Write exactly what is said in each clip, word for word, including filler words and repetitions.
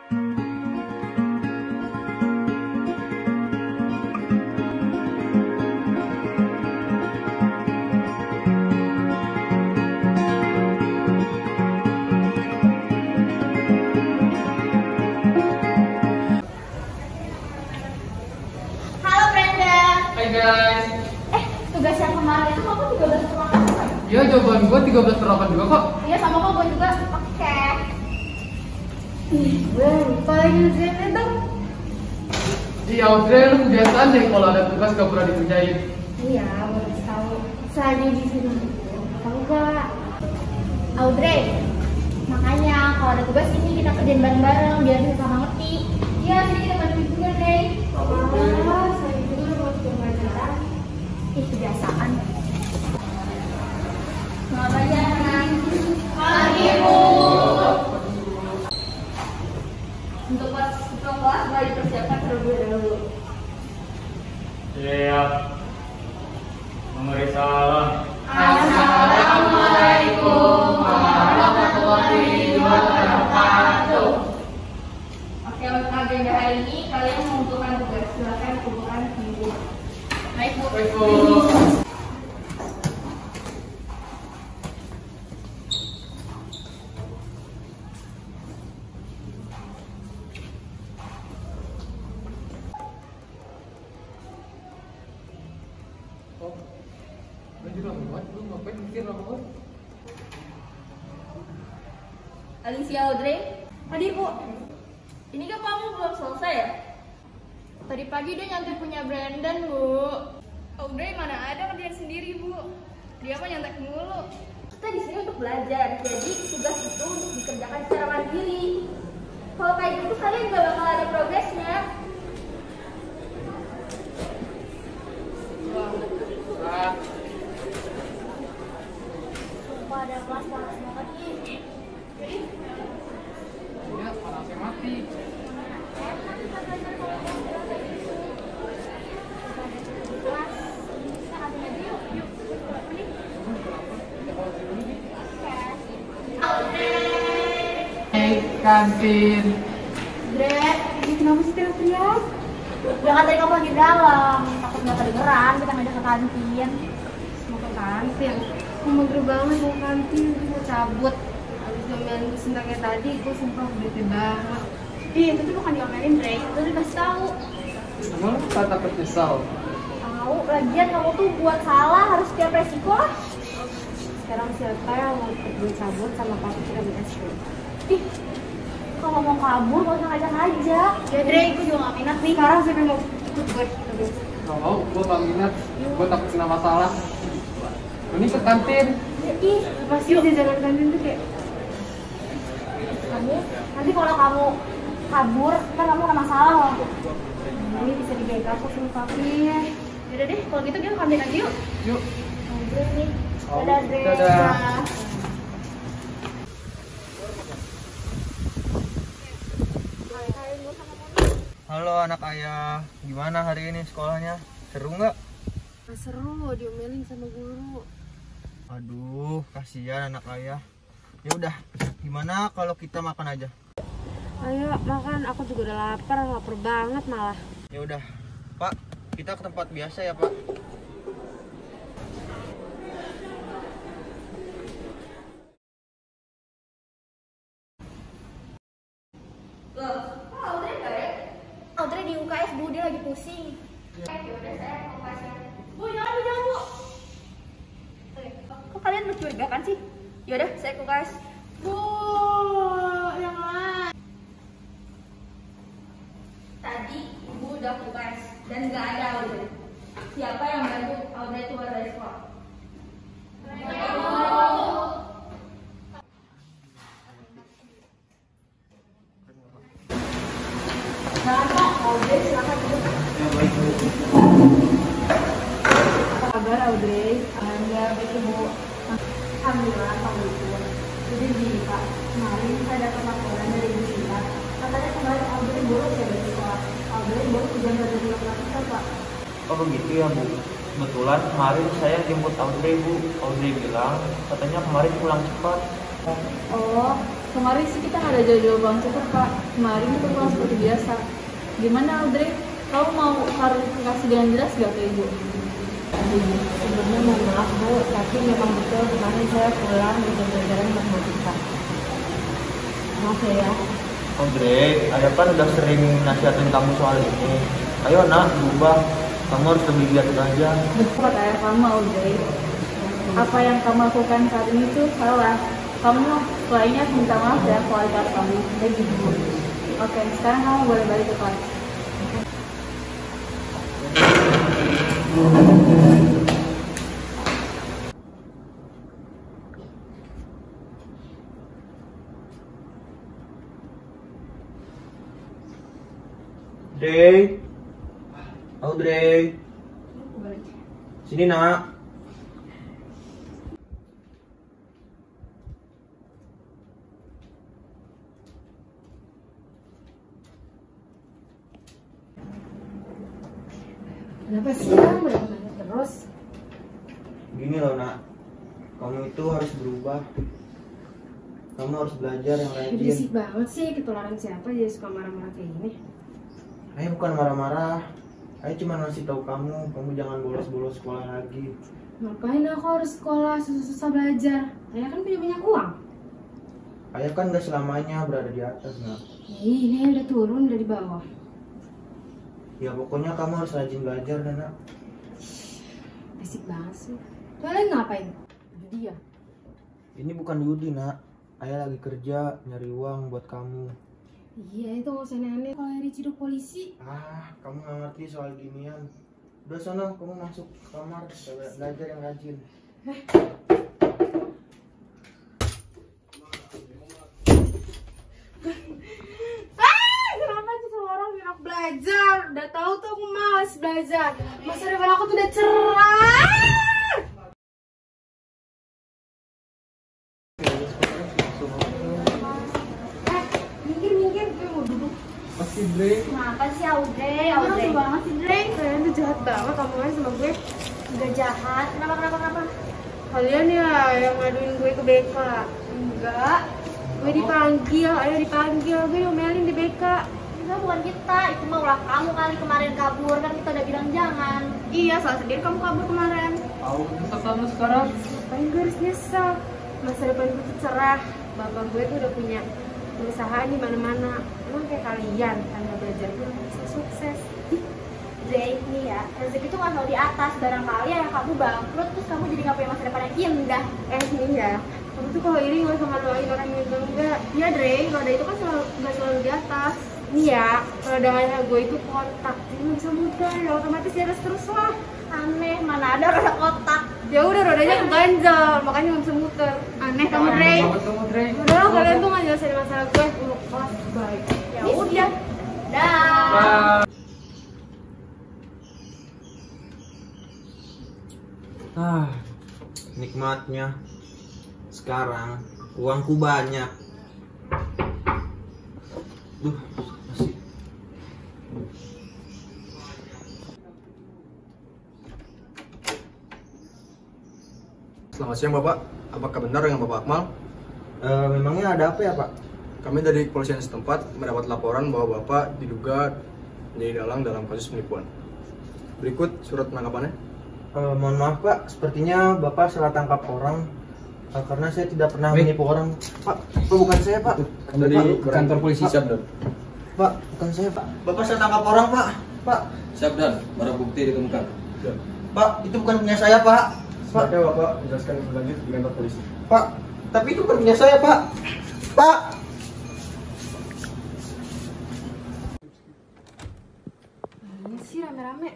Guys. Eh, tugas yang kemarin itu kamu tiga belas per delapan kan? Iya, jawaban gue tiga belas per delapan juga kok. Iya, sama kok gue juga. Oke. Ih, gue lupa lagi ngerjainnya dong. Iya, Audrey, lu kebiasaan deh kalau ada tugas gak pernah dikerjain. Iya, gue harus tahu. Selagi di sini, kamu gak? Audrey, makanya kalau ada tugas ini kita kerjain bareng-bareng biar bisa sama ngerti. Iya, sini kita bantu juga, Dre. Oh, saya juga mau coba pelajaran. Ih, kebiasaan. Selamat pagi, anak-anak. Pagi, Bu. Untuk kelas kelas mari dipersiapkan terlebih dahulu. Siap. Memberi salam. Assalamualaikum warahmatullahi wabarakatuh. Oke, untuk agenda hari ini kalian mengumpulkan tugas. Silakan kumpulkan ibu. Baik, Bu. Baik, Bu. Oh, lu juga muat, lu ngapain mikir apa? Alicia Audrey, tadi Bu, ini kan kamu belum selesai ya? Tadi pagi dia nyantai punya Brandon, Bu. Audrey mana ada kerjaan sendiri, Bu. Dia mah nyantai mulu. Kita di sini untuk belajar, jadi tugas itu untuk dikerjakan secara mandiri. Kalau kayak gitu kalian nggak bakal ada progresnya. Ah, Sumpah ada kelas panas banget nih. iya, panasnya mati. Hey, kantin. Dre, ini kenapa sih teriak-teriak? Udah kan tadi kamu lagi dalam, takut nggak kedengeran, kita ngajak ke kantin. Mau ke kantin, aku mager banget mau kantin, gue mau cabut. Abis ngomelin sebentar kayak tadi, gue sumpah bete banget. Ih, itu tuh bukan diomelin, Dre, itu dikasih tahu. Emang lu tak takut nyesal? Tahu, lagian kamu tuh buat salah harus siap resiko lah. Sekarang siapa yang mau ikut gue cabut sama papi kita buat es krim? Ih, kalau mau kabur gak usah ngajak-ngajak. Ya Dre, aku juga gak minat nih. Sekarang siapa yang mau ikut gue? Kita buat Gak mau, gue gak minat. Gue takut kena masalah. Mending ke kantin. Ya, ih, pasti jajanan kantin tuh kayak kamu, nanti kalau kamu kabur, kan kamu kena masalah loh. ini bisa digagal kok sama papi. Yaudah deh, kalau gitu dia ke kantin aja yuk. Yuk. Audrey nih. Oh, Dadah, Dre. dadah. Halo anak ayah, gimana hari ini sekolahnya? Seru nggak? Gak seru, diomelin sama guru. Aduh, kasihan anak ayah. Ya udah, gimana kalau kita makan aja? Ayo makan, aku juga udah lapar, lapar banget malah. Ya udah, Pak, kita ke tempat biasa ya Pak. Loh, kok Audrey nggak ya? Audrey di U K S, Bu, dia lagi pusing. Ya udah, saya ke U K S. Bu, jangan, Bu, jangan, Bu. Eh, kok kalian mencurigakan sih? Yaudah, saya ke U K S. Bu, jangan. Tadi Ibu udah ke U K S dan nggak ada Audrey. Siapa yang bantu Audrey keluar dari sekolah? Audrey, silakan duduk. Apa kabar Audrey? Alhamdulillah, baik Ibu. Alhamdulillah, kamu itu. Jadi gini Pak, kemarin saya dapat laporan dari Ibu Sita. Katanya kemarin Audrey bolos ya dari sekolah. Audrey bolos hujan dari luar kita Pak. Oh begitu ya Bu. Kebetulan kemarin saya jemput Audrey Bu. Audrey bilang katanya kemarin pulang cepat. Oh, Kemarin sih kita nggak ada jauh-jauh banget kak. Kemarin kita pulang seperti biasa. Gimana Audrey? Kamu mau klarifikasi dengan jelas gak ke ibu? Sebelumnya mohon maaf Bu, tapi memang betul kemarin saya pulang di pembelajaran matematika. Maaf ya. Audrey, ayah kan udah sering nasihatin kamu soal ini. Ayo nak, berubah. Kamu harus lebih giat aja. Betul ayah kamu Audrey. Apa yang kamu lakukan saat ini tuh salah. Kamu lainnya minta maaf ya kualitas kamu. Dan ibu. Oke, sekarang kamu boleh balik ke kelas. Audrey, Audrey, sini nak. Kenapa sih kamu bertanya terus? Gini loh nak, kamu itu harus berubah. Kamu harus belajar yang rajin. Berisik banget sih, ketularan siapa jadi suka marah-marah kayak gini? Ayah bukan marah-marah. Ayah cuma ngasih tahu kamu, kamu jangan bolos-bolos sekolah lagi. Ngapain aku harus sekolah susah-susah belajar? Ayah kan punya banyak uang. Ayah kan gak selamanya berada di atas nak. Ih, ini udah turun dari bawah. Ya pokoknya kamu harus rajin belajar dan nak. Berisik banget sih. Tuh lagi ngapain? Judi ya? Ini bukan judi nak. Ayah lagi kerja nyari uang buat kamu. Iya, itu gak usah aneh-aneh. Kalau Ayah diciduk polisi. Ah, kamu gak ngerti soal ginian. Udah sana, kamu masuk ke kamar, belajar yang rajin. Ah, kenapa sih semua orang bilang aku belajar? Udah tahu tuh aku malas belajar. Masa depan aku tuh udah cerah. Eh, minggir-minggir, gue mau duduk. Pasti Dre. Kenapa sih Audrey? Kamu Audrey langsung banget sih Dre. Kalian tuh jahat banget kamu aja sama gue. Udah jahat. Kenapa kenapa kenapa? Kalian ya yang ngaduin gue ke B K. Enggak. Gue dipanggil, ayo dipanggil. Gue diomelin di B K. Enggak, bukan kita. Itu mah ulah kamu kali kemarin kabur. Kan kita udah bilang jangan. Iya, salah sendiri kamu kabur kemarin. Tahu nyesel kamu sekarang? Ngapain gue harus nyesel? Masa depan gue tuh cerah. Bapak gue tuh udah punya perusahaan di mana-mana. Emang kayak kalian, tanpa belajar gue gak bisa sukses. Dre, nih ya, rezeki itu nggak selalu di atas. Barangkali ya kamu bangkrut, terus kamu jadi nggak punya masa depan yang indah. Eh, nih ya. Kamu tuh kalau iri gak usah ngadoain orang yang enggak. Iya, Dre, kalau ada itu kan selalu, gak selalu di atas. Nih ya, kalau ada ayah gue itu kotak, jadi gak bisa muter, ya otomatis di atas terus lah. Aneh, mana ada roda kotak. Ya udah, rodanya keganjel, makanya gak bisa muter. Aneh kamu, Dre. Banget kamu Dre. Udah, kalian tuh gak nyelesain masalah gue. Gue kelas baik. Ya udah, dah. Bye. Ah, nikmatnya sekarang uangku banyak. Duh, masih. Selamat siang Bapak, apakah benar dengan Bapak Akmal? Eh, memangnya ada apa ya Pak? Kami dari kepolisian setempat mendapat laporan bahwa Bapak diduga menjadi dalang dalam kasus penipuan. Berikut surat penangkapannya. Eh, mohon maaf Pak, sepertinya Bapak salah tangkap orang. Eh, karena saya tidak pernah Wait. menipu orang. Pak, Pak bukan saya Pak. Dari Pak, kantor polisi Pak. Syabdan. Pak, bukan saya Pak. Bapak salah tangkap orang Pak. Pak, Syabdan, barang bukti ditemukan. Pak, itu bukan punya saya Pak. Pak, Silakan Bapak menjelaskan lebih lanjut di kantor polisi. Pak, tapi itu bukan punya saya Pak. Pak. Ini sih rame-rame.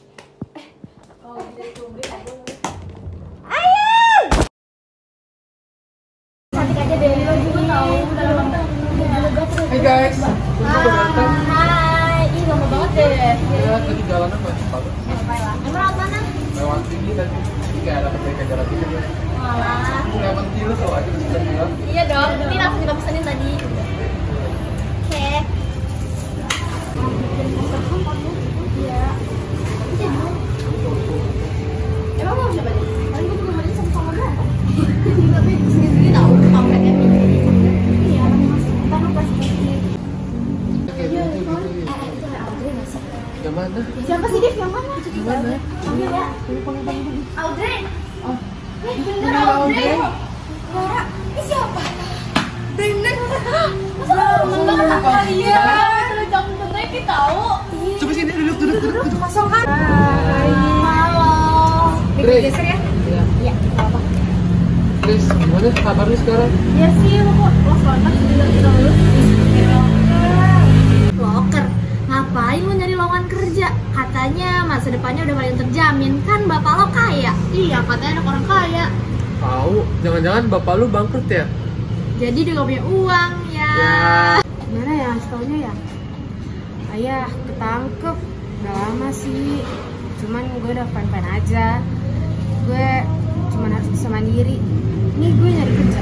Cantik aja deh, lo juga tahu dalam waktu. Hey guys, untung udah datang. Hai, ih lama banget deh. Ya, tadi jalan apa? Tahu. Emang lewat mana? Lewat sini tadi. Ini kayak ada perbaikan jalan gitu ya. Malah. Aku lewat dulu tau aja bisa bilang. Iya dong, ini langsung kita pesenin tadi. Oke. Iya. Emang mau siapa deh? Tadi gue juga main sama sama berapa? Tapi sendiri tahu pamfletnya. Iya. mana? Siapa sih Dev yang mana? Yang mana? Panggil ya. Audrey. Oh. Eh, bener Audrey. Laura, ini siapa? Brandon. Masa temen banget sama kalian? Terus jangan bener kita tahu. Coba sini duduk duduk duduk. duduk. Masuk kan? Hai. Halo. Dre. Geser ya? Iya. Iya, enggak apa. Chris, gimana kabar lu sekarang? Ya sih, lo kok lost kontak juga kita lulus. Loker. Ngapain lu nyari lowongan kerja? Katanya masa depannya udah paling terjamin. Kan bapak lo kaya. Iya, katanya anak orang kaya. Tahu, jangan-jangan bapak lu bangkrut ya? Jadi dia gak punya uang ya. Ya. Gimana ya setaunya ya? Ayah ketangkep. Udah lama sih. Cuman gue udah fan-fan aja. Gue cuman harus bisa mandiri. Ini gue nyari kerja.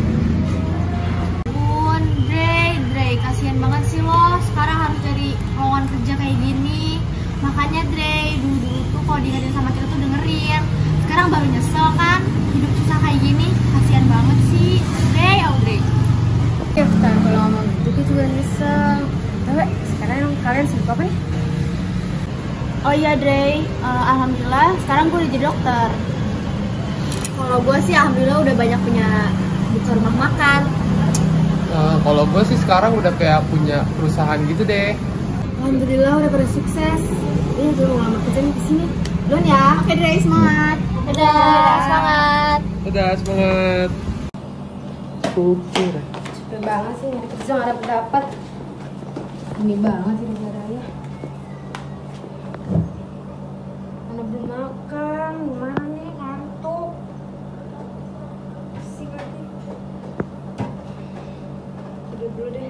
Bun, Dre, Dre, kasihan banget sih lo. Sekarang harus cari lowongan kerja kayak gini. Makanya Dre, dulu-dulu tuh kalau diingetin sama kita tuh dengerin. Sekarang baru nyesel kan? Hidup susah kayak gini. Kasihan banget sih. Dre, Audrey. Ya, sekarang kalau ngomong gitu gue juga nyesel. Tapi sekarang kalian sibuk apa nih? Oh iya Dre, uh, alhamdulillah sekarang gue udah jadi dokter. Kalau gue sih alhamdulillah udah banyak punya buka rumah makan. Nah, kalau gue sih sekarang udah kayak punya perusahaan gitu deh. Alhamdulillah udah pada sukses. Iya, gue mau ngelamar kerja nih kesini. Duluan ya. Oke Dre, semangat. Dadah, semangat. Dadah, semangat. Oke. Capek banget sih nyari kerja gak dapet dapat. Ini banget sih negara ya. Mana belum makan, gimana nih ngantuk. Pusing lagi. Tidur dulu deh.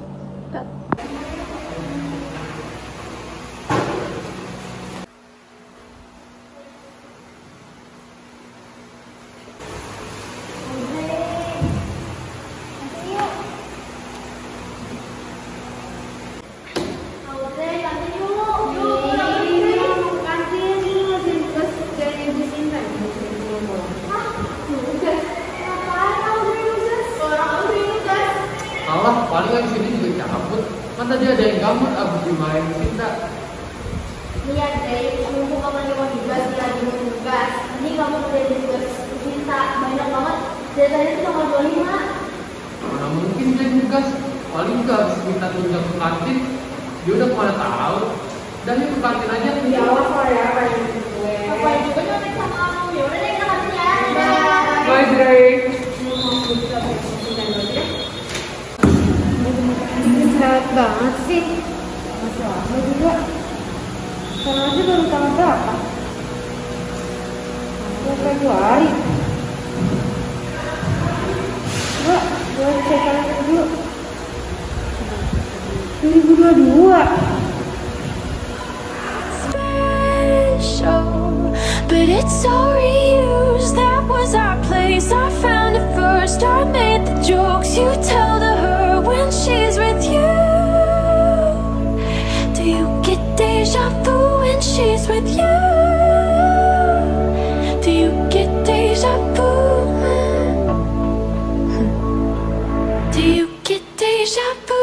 Alah, paling kan sini juga cabut. Kan tadi ada yang gambut abis dimain kita. Lihat deh, mumpung kamu lagi mau tugas, lagi mau tugas. Ini kamu udah jadi tugas cinta banyak banget. Dari tadi itu nomor dua puluh lima. Mana mungkin dia tugas? Paling gak habis minta tunjuk ke kantin. Dia udah kemana tahu. Dan dia ke kantin aja. Ya awas lah ya, kayak gue. Apa juga nyontek sama kamu? Ya udah deh, kita kantin ya. Bye. Bye, Dre. Istirahat banget sih. Masih lama juga. Sekarang aja baru tanggal berapa? Februari. Enggak, gue cek kalender dulu. dua ribu dua puluh dua. But it's so reused. That was our place. I found it first. I made the jokes you tell to her when she's with you. Do you get deja vu when she's with you? Do you get deja vu? Do you get deja vu?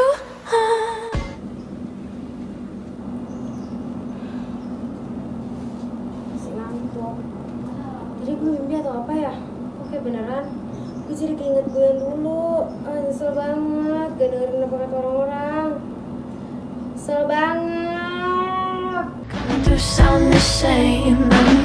Tadi gue mimpi atau apa ya? Kok kayak beneran? Gue jadi keinget gue yang dulu. Ah, nyesel banget gak dengerin apa kata orang-orang. Nyesel banget. To sound the same.